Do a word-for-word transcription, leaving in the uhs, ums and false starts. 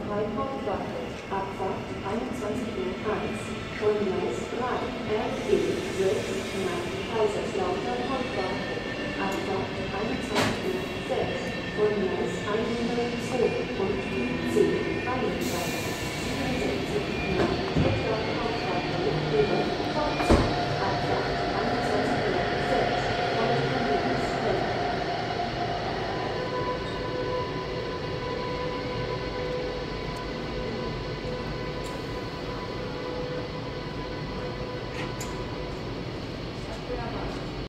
drei Hauptwache, Abfahrt einundzwanzig Uhr eins, von Gleis drei, R E sechs nach Kaiserslautern Hauptwache, Abfahrt einundzwanzig Uhr sechs, von Gleis hundertzwei und U zehn.